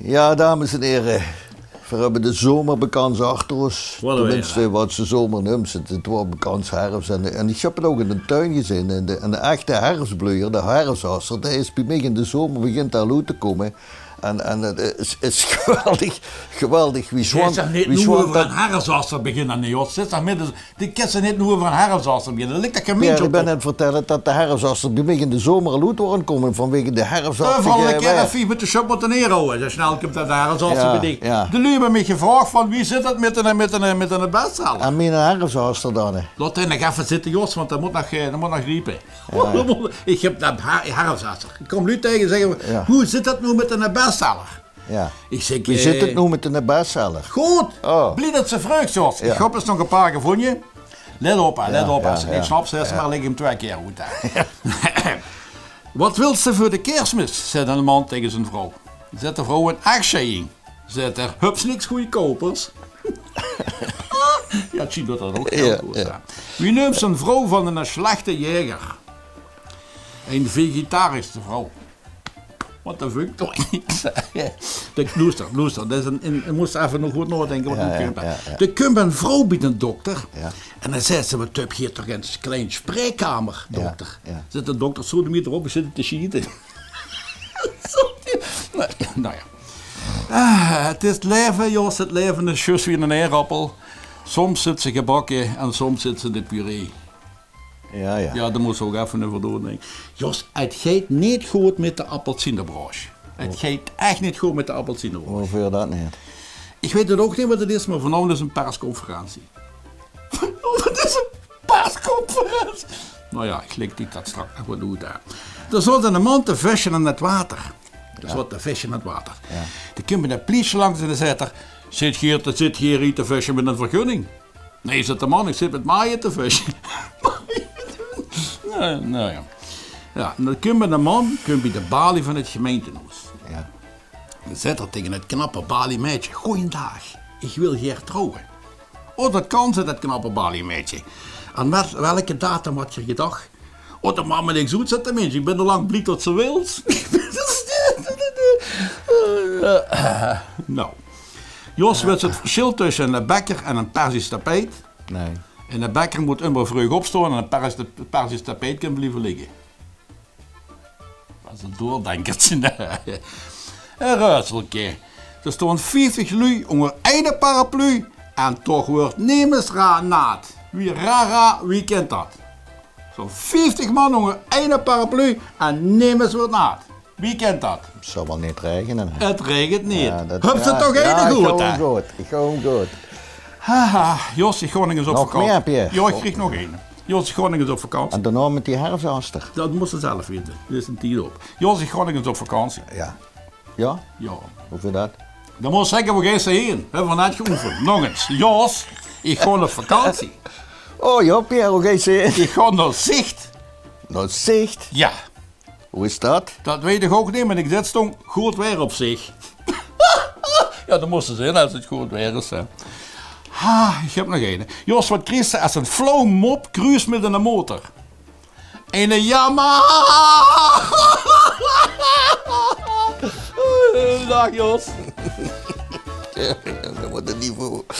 Ja, dames en heren. We hebben de zomerbekans achter ons. Tenminste, wat ze zomer noemt. Het wordt bekans herfst. En ik heb het ook in de tuin gezien. En de echte herfstbloeier, de herfstasser, die is bij mij in de zomer begint daar uit te komen. En het is geweldig. Wie zegt dat niet nu over een herfstasser beginnen, nee, Jos. Die kisten niet nu over een herfstasser beginnen. Dat ligt dat gemeenschap. Ja, ik ben net vertellen dat de herfstasser bij mij in de zomer al uit worden komen vanwege de herfstasser. Vooral een keer even met de shop wat neer houden. Zo snel komt dat de herfstasser bij die. De lui hebben me gevraagd van wie zit dat met een bestseller. En mijn herfstasser dan? Laat hij nog even zitten, Jos, want dat moet nog riepen. Ja. Ik heb dat herfstasser. Ik kom nu tegen en zeggen, hoe zit dat nu met een bestseller? Ja. Ik zeg, wie zit het nu met een bestseller? Goed, blij dat ze vreugd, Jos. Ik heb eens nog een paar gevonden. Let op, als je niet snapt, zeg maar, leg hem 2 keer goed aan. Wat wil ze voor de kerstmis, zei een man tegen zijn vrouw. Zet de vrouw een actie in. Zet er, hups niks goede kopers. Ja, zie dat ook heel goed aan. Wie neemt zijn vrouw van een slechte jager? Een vegetarische vrouw. Wat de fuck toch niks. Luister. Dat is je moest even nog goed nadenken wat je kunt. Er komt een vrouw bij een dokter. Ja. En dan zegt ze, wat heb je toch een klein spreekkamer, dokter. Ja. Zit de dokter zo de meter op en zit te schieten. Nou ja. Het is het leven, Jos. Het leven is juist wie een eerappel. Soms zit ze gebakken en soms zit ze de puree. Ja, daar moet ze ook even over doordenken. Jos, het gaat niet goed met de appelsienenbranche. Het gaat echt niet goed met de appelsienenbranche. Hoe veel dat niet? Ik weet het ook niet wat het is, maar vanavond is een persconferentie. Wat is een persconferentie? Nou ja, ik leg dat straks nog wat doen daar. Er zat een man te vissen in het water. Er zat te vissen in het water. Ja. Er komt een politie langs en dan zegt er, zit hier te vissen met een vergunning? Nee, zegt de man, ik zit met maaien te vissen. Nou ja. Ja, dan komt een man bij de balie van het gemeentehuis. Ja. Dan zegt er tegen het knappe baliemeisje, goeiedag, ik wil hier trouwen. Oh, dat kan ze, dat knappe baliemeisje. Aan welke datum had je gedacht? Oh, de man met niks doet, zegt de mens, ik ben er lang blij tot ze wil. Nou, Jos weet het verschil tussen een bekker en een persisch tapijt. Nee. En de bekker moet immer vroeg opstaan en een persisch tapijt kan blijven liggen. Dat is een doordenkertje. Een ruitseltje. Er staan 50 lui onder één paraplu en toch wordt niemand naad. Wie rara, wie kent dat? Zo'n 50 man onder één paraplu en niemand wordt naad. Wie kent dat? Het zal wel niet regenen. Het regent niet. Ja, heb ze toch één goed, hè? Ik ga hem goed. Haha, Jos, ik ga nog eens op vakantie. Nog meer, Pierre? Ja, ik kreeg nog één. Jos, ik ga nog eens op vakantie. En daarna met die herfstaster? Dat moest ze zelf weten. Er is een tijd op. Jos, ik ga nog eens op vakantie. Ja. Ja? Ja. Hoe vind je dat? Dan moet ik zeggen, we gaan ze heen. Hebben we net geoefend. Nog eens. Jos, ik ga op vakantie. Oh ja, Pierre, hoe ga je heen? Ik ga naar Zicht. Naar Zicht? Ja. Hoe is dat? Dat weet ik ook niet, maar ik zet stond goed weer op zich. Ja, dat moesten ze zijn als het goed weer is. Hè. Ik heb nog één. Jos, wat kreeg ze als een flauw mop cruise met een motor? Een Yamaha! Dag Jos. Dat wordt het niet voor.